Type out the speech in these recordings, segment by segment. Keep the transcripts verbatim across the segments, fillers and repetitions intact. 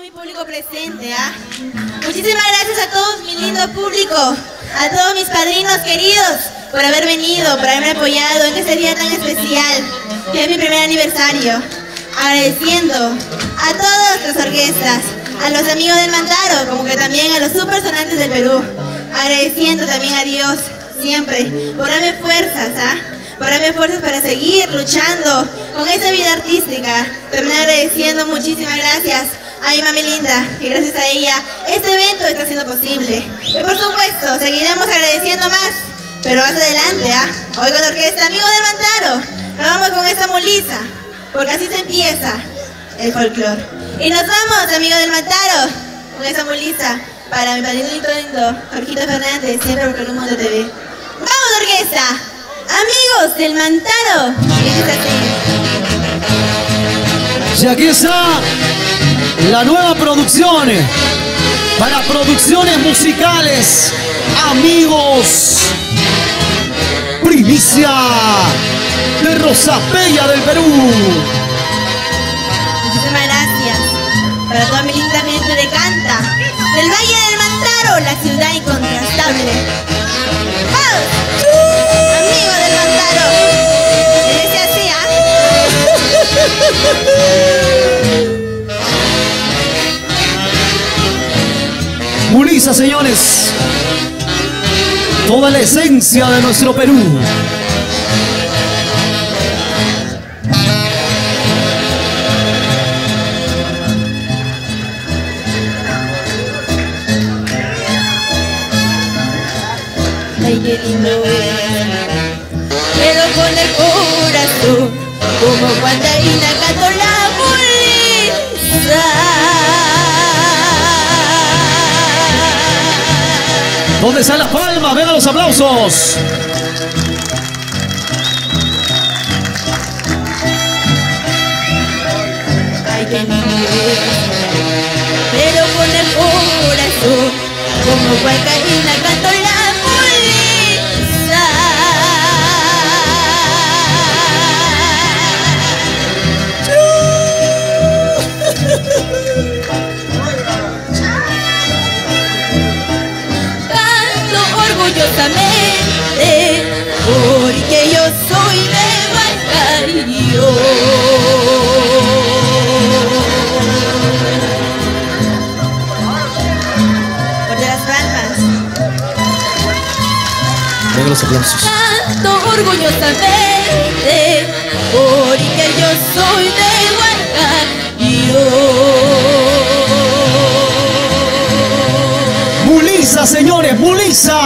mi público presente, ¿ah? Muchísimas gracias a todos mi lindo público, a todos mis padrinos queridos por haber venido, por haberme apoyado en este día tan especial, que es mi primer aniversario. Agradeciendo a todas las orquestas, a los amigos del Mantaro, como que también a los subpersonantes del Perú. Agradeciendo también a Dios, siempre, por darme fuerzas, ¿ah? Por darme fuerzas para seguir luchando con esa vida artística. También agradeciendo muchísimas gracias a mi mami linda, que gracias a ella este evento está siendo posible. Y por supuesto, seguiremos agradeciendo más, pero más adelante, ¿ah? Hoy con la orquesta Amigos del Mantaro, nos vamos con esa Mulisa, porque así se empieza el folclore. Y nos vamos, Amigos del Mantaro, con esa Mulisa, para mi padrino lindo, Jorgito Fernández, siempre por Mundo T V. ¡Vamos, orquesta! Amigos del Mantaro. Y aquí está la nueva producción para producciones musicales. Amigos, primicia de Rosapella del Perú. Muchísimas gracias para toda mi linda gente de Canta, del Valle del Mantaro, la ciudad incontrastable. ¡Vamos! Amigos del Mantaro, ese así, ¿ah? Mulisa, señores, toda la esencia de nuestro Perú. Ay, qué lindo es, pero con el corazón, como cuando Ina cantó la Mulisa. ¿Dónde están las palmas? Vengan los aplausos. Ay, qué lindo es, pero con el corazón, como cuando Ina cantó la Mulisa. Orgullosamente, porque yo soy de Huancayo. Por de las palmas. Venga los aplausos. Canto orgullosamente, porque yo soy de Huancayo. Mulisa, señores, Mulisa.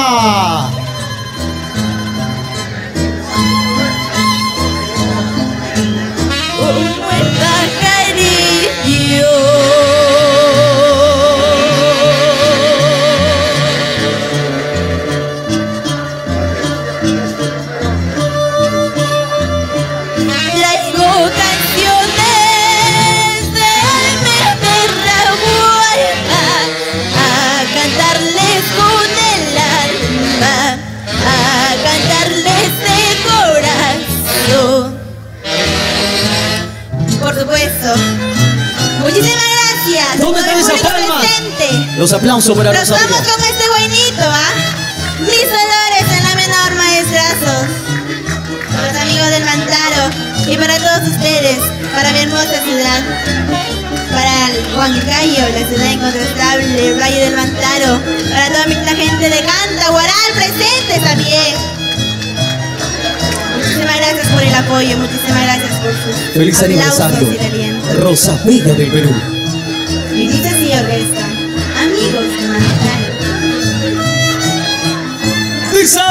Muchísimas gracias. ¿Dónde están esas palmas? Los aplausos para Nos vamos con este buenito, ¿ah? Mis dolores en la menor, maestrazos. Para los amigos del Mantaro y para todos ustedes, para mi hermosa ciudad, para el Huancayo, la ciudad incontrastable, el Valle del Mantaro, para toda mi, la gente de Canta, Guaral, presentes también. Muchísimas gracias por el apoyo, muchísimas gracias por sus feliz aniversario, Rosapella del Perú. Y dice así, orquesta, amigos de Mantaro. Dice.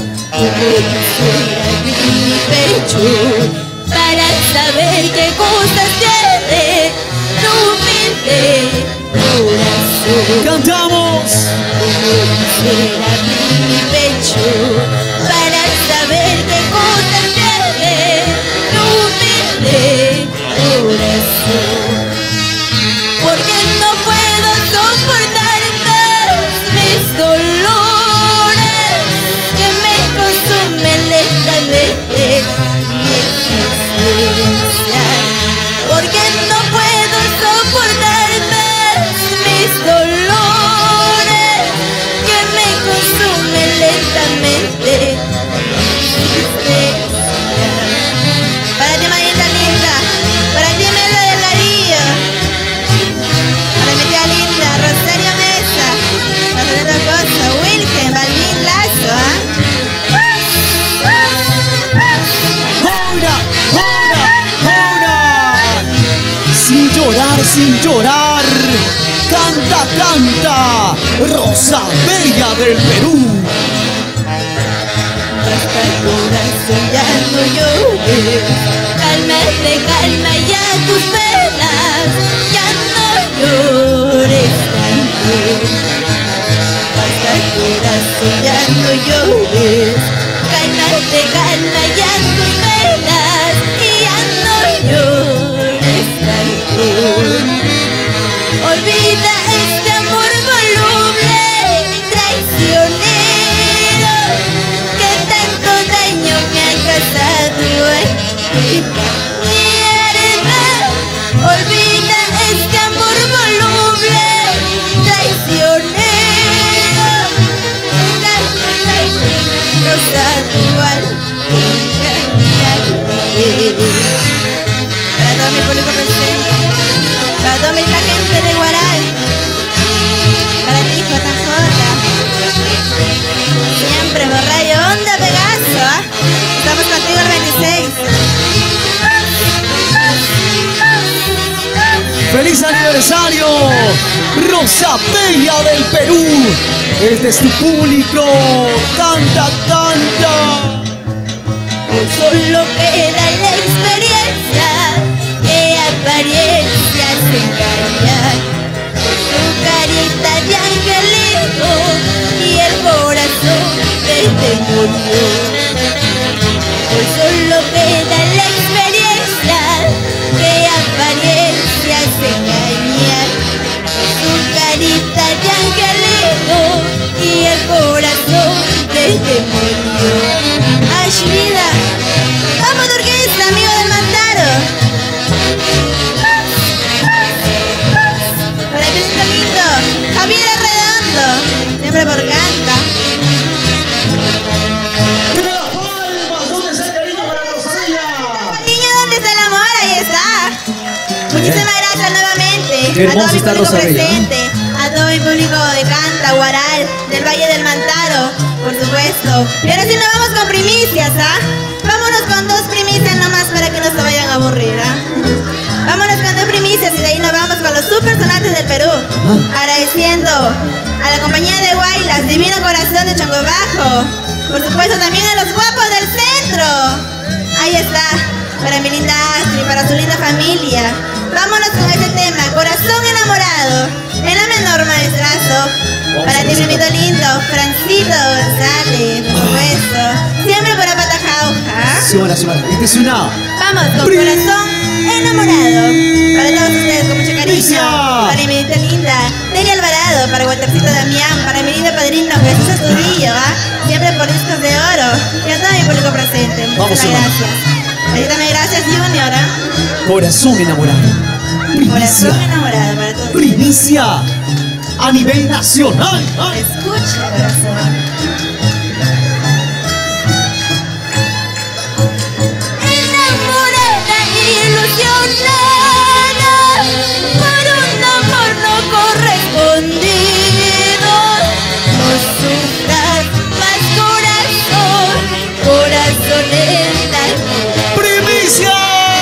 Mi pecho para saber qué cosas tiene tu humilde corazón. Cantamos. Quisiera abrir mi pecho para saber qué cosas tiene tu humilde corazón. Porque no puedo soportar más mis dolores que me consumen lentamente mi existencia. Porque no puedo soportar más Canta, canta, Rosa Bella del Perú. Basta corazón, ya no llores. Cálmate, calma ya tus penas. Ya no llores tanto. Basta corazón, ya no llores. Cálmate, calma ya tus penas. Y ya no llores tanto. Olvida este amor voluble y traicionero que tanto daño me ha causado. Mierda, olvida este amor voluble y traicionero que tanto daño me ha causado. Para todo mi público presente, para toda mi gente de Guaral, para ti J J, siempre por Radio Onda Pegaso, ¿eh? Estamos contigo el veintiséis. ¡Feliz aniversario! Rosa Bella del Perú. Este es tu público. Canta, canta. Solo queda la experiencia que apariencias engañan. Tu carita de angelito y el corazón del demonio. Hoy solo queda la experiencia que apariencias engañan. Tu carita de angelito y el corazón del demonio. Ashlida, vamos de orquesta, amigo del Mantaro. Para el Príncipe Lindo, Javier Arredondo, siempre por canta. ¿Dónde está el cariño para Rosalía? Niño, ¿dónde está el amor? Ahí está. Muchísimas gracias nuevamente Qué a todo hermoso mi está público Rosalía, presente, a todo mi público de Canta, Guaral, del Valle del Mantaro, por supuesto. Y ahora sí nos vamos con primicias, ¿ah? Vámonos con dos primicias nomás para que no se vayan a aburrir, ¿ah? Vámonos con dos primicias y de ahí nos vamos con los super sonantes del Perú. Agradeciendo a la compañía de Guaylas, Divino Corazón de Chongo Bajo. Por supuesto también a los guapos del centro. Ahí está, para mi linda Astrid, para su linda familia. Vámonos con este tema, Corazón Enamorado, en la menor maestrazo. Para ti, primito lindo, Francito González, por supuesto. Siempre por Apatajauja. Suena, suena. Este es una. Vamos con Corazón Enamorado. Para todos ustedes, con mucho cariño. Para mi minita linda, Delia Alvarado. Para Waltercito Damián. Para mi lindo padrino, Jesús Astudillo, ¿ah? Siempre por discos de oro. Y a todo mi público presente. Muchas gracias. Felicítame, gracias, Junior. ¿eh? Corazón enamorado. Primicia. Corazón enamorado para todos. Primicia a nivel nacional. Escucha, corazón. Enamorada, ilusionada por un amor no correspondido. No sufras más, corazón, corazón enamorado. Primicia.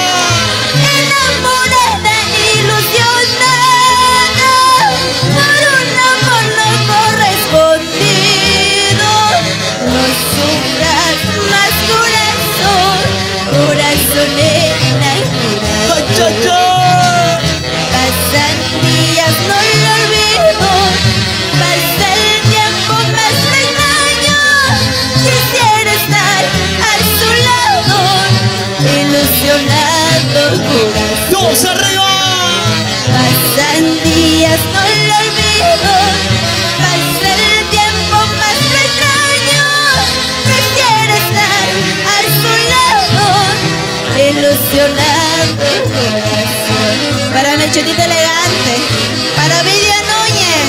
Enamorada, ilusionada por un amor no correspondido. No sufras más, corazón, corazón enamorado. Ay, ay, ay. Pasan días, no lo olvido. Pasa el tiempo, más me engaño. Quisiera estar a su lado, ilusionado corazón. ¡Dos arriba! Pasan días, no lo olvido. Pasa el tiempo, más me extraño. Quisiera estar a su lado, ilusionado corazón. Para mi chutito elegante, para Ovidio Núñez,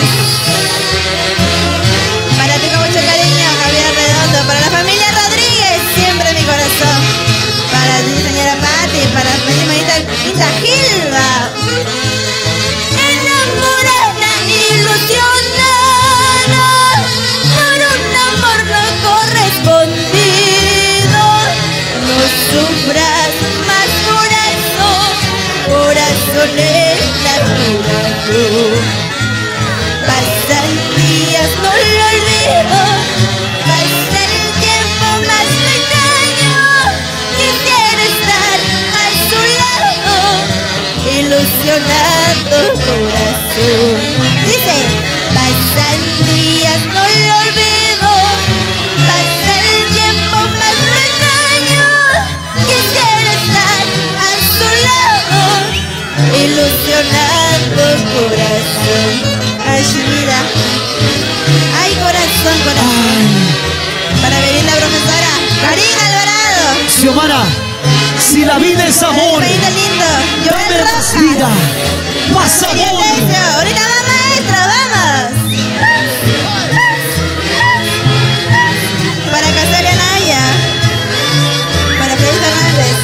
para ti con mucho cariño, Javier Redondo, para la familia Rodríguez, siempre mi corazón. Para ti, señora Patti, para mi hermanita Linda Gilba. Enamorada, ilusionada por un amor no correspondido. No sufras más, corazón, corazón enamorado. Si la vida es amor, Ay, lindo, lindo. dame más vida, más amor. Ahorita va, maestro, vamos. Para Casaria Naya. Para Freddy Fernández.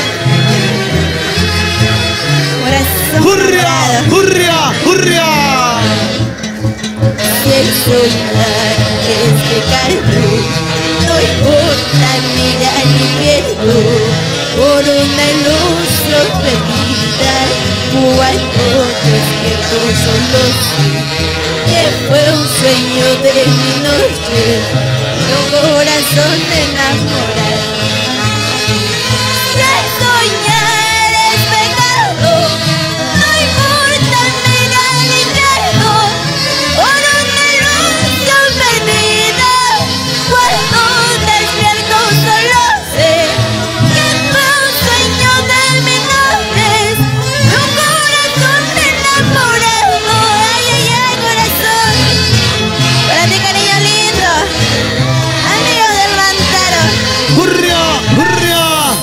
Corazón ¡Hurria! morado. ¡Hurria! ¡Hurria! Si el soñar es pecado, no importa mirar ni pierdo, por una luz los perdida, cuando despierto solo sé que fue un sueño de mi noche, un corazón enamorado. Si el soñar es pecado, no importa mirar ni pierdo, por una ilusión perdida, cuando despierto solo sé que fue un sueño de mi noche, un corazón enamorado. Ay, ay, ay, corazón. Para ti, cariño lindo, amigo del Mantaro. ¡Hurria! ¡Hurria!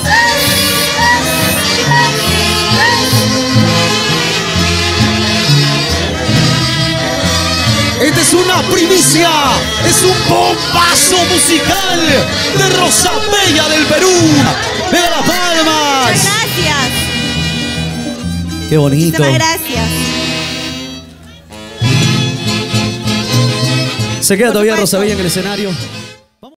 Esta es una primicia, es un bombazo musical de Rosa Bella del Perú. ¡Venga las palmas! Muchas gracias. ¡Qué bonito! Muchísimas gracias. ¿Se queda Por todavía supuesto. Rosa Bella en el escenario?